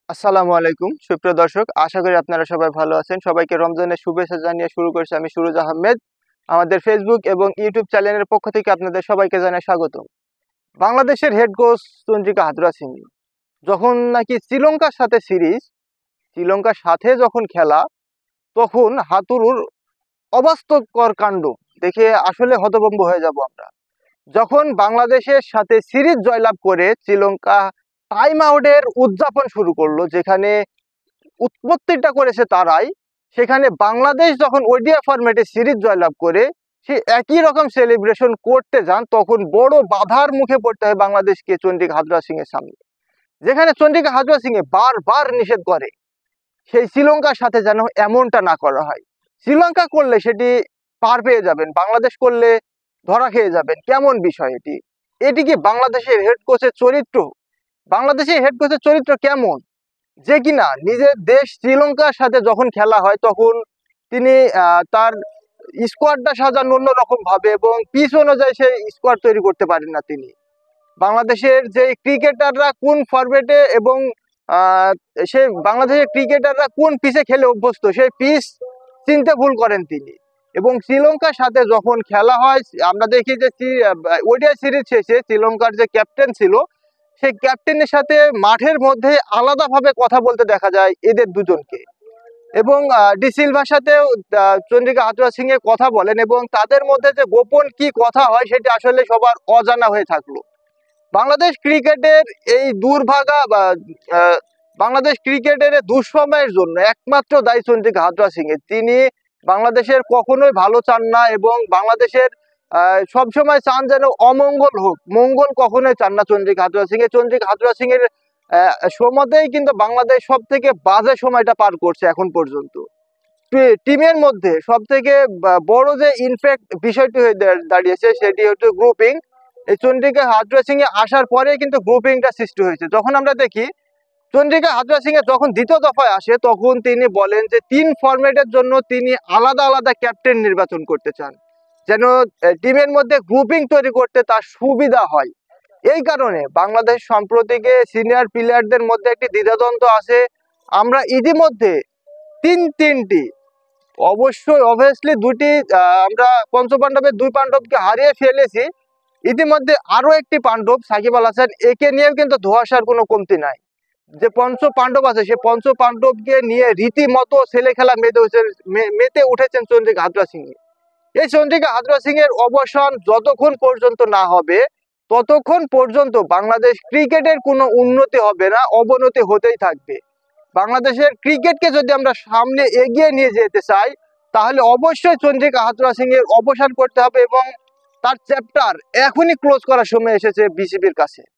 আসসালামু আলাইকুম সুপ্রিয় দর্শক, আশা করি আপনারা সবাই ভালো আছেন। সবাইকে রমজানের শুভেচ্ছা জানিয়ে শুরু করছি আমি সুরুজ আহমেদ। আমাদের ফেসবুক এবং ইউটিউব চ্যানেলের পক্ষ থেকে আপনাদের সবাইকে জানাই স্বাগতম। বাংলাদেশের হেড কোচ চন্দ্রিকা হাথুরুসিংহে যখন নাকি শ্রীলঙ্কার সাথে যখন খেলা, তখন হাতুরুর অবাস্তবকর কাণ্ড দেখে আসলে হতভম্ব হয়ে যাব আমরা। যখন বাংলাদেশের সাথে সিরিজ জয়লাভ করে শ্রীলঙ্কা টাইম আউটের উদযাপন শুরু করলো, যেখানে উৎপত্তিটা করেছে তারাই, সেখানে বাংলাদেশ যখন ওডিআই ফরম্যাটে সিরিজ জয়লাভ করে সে একই রকম সেলিব্রেশন করতে যান, তখন বড় বাধার মুখে পড়তে হয় বাংলাদেশকে চন্ডিকা হাথুরুসিংহের সামনে। যেখানে চন্ডিকা হাথুরুসিংহে বারবার নিষেধ করে সেই শ্রীলঙ্কার সাথে যেন এমনটা না করা হয়। শ্রীলঙ্কা করলে সেটি পার পেয়ে যাবেন, বাংলাদেশ করলে ধরা খেয়ে যাবেন। কেমন বিষয় এটি? এটি কি বাংলাদেশের হেড কোচের চরিত্র? বাংলাদেশের হেড কোচের চরিত্র কেমন, যে কিনা নিজের দেশ শ্রীলঙ্কার সাথে যখন খেলা হয় তখন তিনি তার স্কোয়াডটা সাজান অন্যরকম ভাবে এবং পিচ অনুযায়ী সেই স্কোয়াড তৈরি করতে পারেন না তিনি। বাংলাদেশের যে ক্রিকেটাররা কোন ফরম্যাটে এবং সে বাংলাদেশের ক্রিকেটাররা কোন পিচে খেলে অভ্যস্ত সেই পিচ চিনতে ভুল করেন তিনি। এবং শ্রীলঙ্কার সাথে যখন খেলা হয় আমরা দেখি যে ওডিআই সিরিজ শেষে শ্রীলঙ্কার যে ক্যাপ্টেন ছিল সেই ক্যাপ্টেনের সাথে মাঠের মধ্যে আলাদাভাবে কথা বলতে দেখা যায় এদের দুজনকে। এবং ডি সিলভার সাথেও চন্ডিকা হাথুরুসিংহে কথা বলেন এবং তাদের মধ্যে যে গোপন কি কথা হয় সেটি আসলে সবার অজানা হয়ে থাকলো। বাংলাদেশ ক্রিকেটের এই দুর্ভাগা বা বাংলাদেশ ক্রিকেটের দুঃসময়ের জন্য একমাত্র দায়ী চন্ডিকা হাথুরুসিংহে। তিনি বাংলাদেশের কখনোই ভালো চান না এবং বাংলাদেশের সবসময় চান যেন অমঙ্গল হোক, মঙ্গল কখনোই চান না চন্ডিকা হাথুরুসিংহে। চন্ডিকা হাথুরুসিংহের সময়তেই কিন্তু বাংলাদেশ সব থেকে বাজে সময়টা পার করছে এখন পর্যন্ত। টিমের মধ্যে সব থেকে বড় যে ইনফ্যাক্ট বিষয়টি হয়ে দাঁড়িয়েছে সেটি হচ্ছে গ্রুপিং। এই চন্ডিকা হাথুরুসিংহে আসার পরে কিন্তু গ্রুপিংটা সৃষ্টি হয়েছে। যখন আমরা দেখি চন্ডিকা হাথুরুসিংহে যখন দ্বিতীয় দফায় আসে তখন তিনি বলেন যে 3 ফরম্যাটের জন্য তিনি আলাদা আলাদা ক্যাপ্টেন নির্বাচন করতে চান, যেন টিমের মধ্যে গ্রুপিং তৈরি করতে তার সুবিধা হয়। এই কারণে বাংলাদেশ সম্প্রতিকে সিনিয়র প্লেয়ারদের মধ্যে একটি দ্বিধাদ্বন্দ্ব আছে। আমরা ইতিমধ্যে তিনটি অবশ্যই অবভিয়াসলি দুটি আমরা পঞ্চপাণ্ডবের 2 পাণ্ডবকে হারিয়ে ফেলেছি। ইতিমধ্যে আরো একটি পাণ্ডব সাকিব আল হাসান, একে নিয়েও কিন্তু ধোঁয়াশার কোনো কমতি নাই। যে পঞ্চ পাণ্ডব আছে সে পঞ্চ পাণ্ডবকে নিয়ে রীতিমতো ছেলে খেলা মেতে উঠেছেন চন্ডিকা হাথুরুসিংহে। এই চন্ডিকা হাথুরুসিংহের অবসান যতক্ষণ পর্যন্ত না হবে ততক্ষণ পর্যন্ত বাংলাদেশ ক্রিকেটের কোনো উন্নতি হবে না, অবনতি হতেই থাকবে। বাংলাদেশের ক্রিকেটকে যদি আমরা সামনে এগিয়ে নিয়ে যেতে চাই তাহলে অবশ্যই চন্ডিকা হাথুরুসিংহের অবসান করতে হবে এবং তার চ্যাপ্টার এখনই ক্লোজ করার সময় এসেছে বিসিবির কাছে।